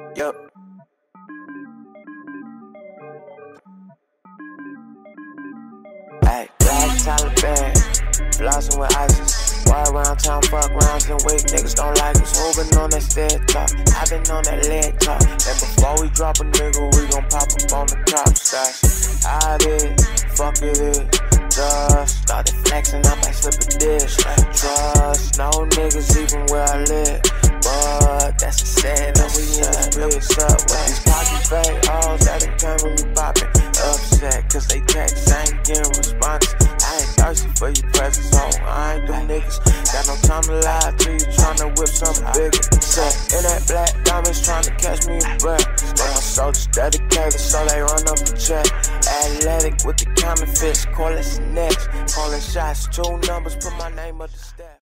Yup. Ayy, Black Taliban, blossom with ISIS. Boy around town, fuck rounds and weak niggas don't like us. Moving on that stead talk, I been on that lead talk. And before we drop a nigga, we gon' pop up on the top stash. I did, fuck it is. Just started flexing, I might slip a dish. Trust, no niggas even where I live. But that's a sin, and we in this bitch up with these cocky fake hoes that ain't came with me poppin'. Upset, cause they text, I ain't getting responses. I ain't thirsty for your presence, ho, I ain't them niggas. Got no time to lie to you, tryna whip something bigger. Set in that black diamonds, tryna catch me a breath. But my soldiers dedicated, so they run up a check. Athletic with the counterfeits, call it next. Calling shots, 2 numbers, put my name up the step.